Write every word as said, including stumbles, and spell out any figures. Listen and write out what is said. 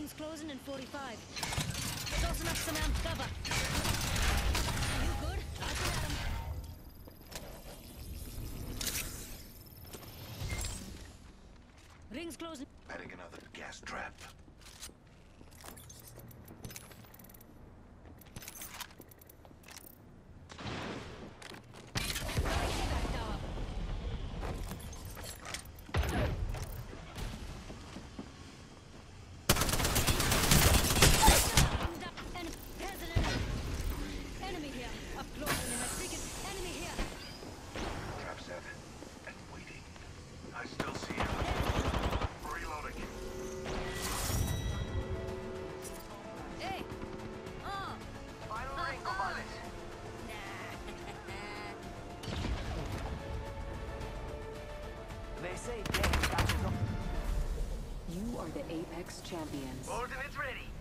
Ring's closing in forty-five. There's also enough cement cover. Are you good? I'll get at him. Ring's closing. Adding another gas trap. You are the Apex champions. Ordnance ready.